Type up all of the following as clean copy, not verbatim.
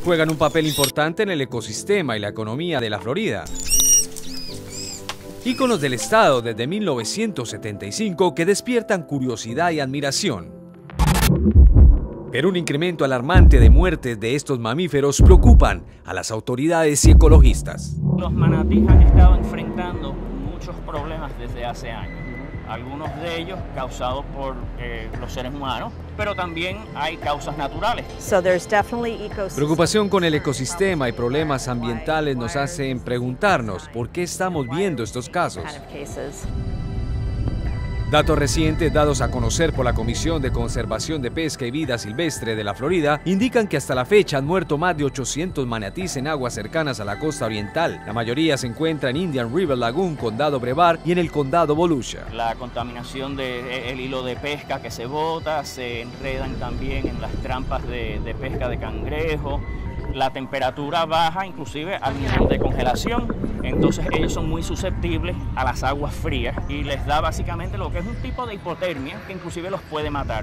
juegan un papel importante en el ecosistema y la economía de la Florida. Íconos del estado desde 1975 que despiertan curiosidad y admiración. Pero un incremento alarmante de muertes de estos mamíferos preocupan a las autoridades y ecologistas. Los manatíes han estado enfrentando muchos problemas desde hace años. Algunos de ellos causados por los seres humanos, pero también hay causas naturales. Preocupación con el ecosistema y problemas ambientales nos hacen preguntarnos por qué estamos viendo estos casos. Datos recientes dados a conocer por la Comisión de Conservación de Pesca y Vida Silvestre de la Florida indican que hasta la fecha han muerto más de 800 manatíes en aguas cercanas a la costa oriental. La mayoría se encuentra en Indian River Lagoon, Condado Brevard y en el Condado Volusia. La contaminación del hilo de pesca que se bota, se enredan también en las trampas de pesca de cangrejo. La temperatura baja inclusive al nivel de congelación, entonces ellos son muy susceptibles a las aguas frías y les da básicamente lo que es un tipo de hipotermia que inclusive los puede matar.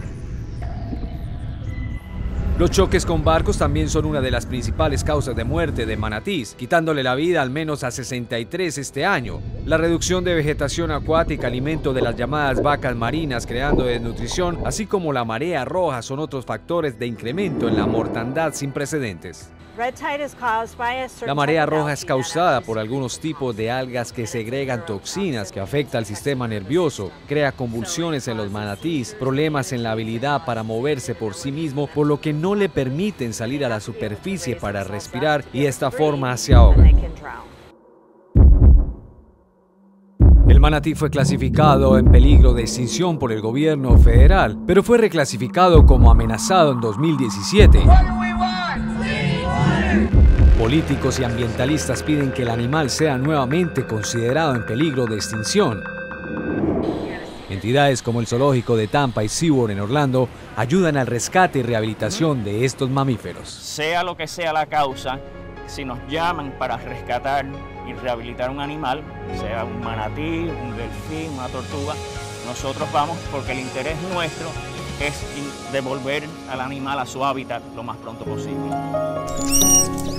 Los choques con barcos también son una de las principales causas de muerte de manatís, quitándole la vida al menos a 63 este año. La reducción de vegetación acuática, alimento de las llamadas vacas marinas creando desnutrición, así como la marea roja son otros factores de incremento en la mortandad sin precedentes. La marea roja es causada por algunos tipos de algas que segregan toxinas que afectan al sistema nervioso, crea convulsiones en los manatíes, problemas en la habilidad para moverse por sí mismo, por lo que no le permiten salir a la superficie para respirar y de esta forma se ahogan. El manatí fue clasificado en peligro de extinción por el gobierno federal, pero fue reclasificado como amenazado en 2017. Políticos y ambientalistas piden que el animal sea nuevamente considerado en peligro de extinción. Entidades como el Zoológico de Tampa y SeaWorld en Orlando ayudan al rescate y rehabilitación de estos mamíferos. Sea lo que sea la causa, si nos llaman para rescatar y rehabilitar un animal, sea un manatí, un delfín, una tortuga, nosotros vamos porque el interés nuestro es devolver al animal a su hábitat lo más pronto posible.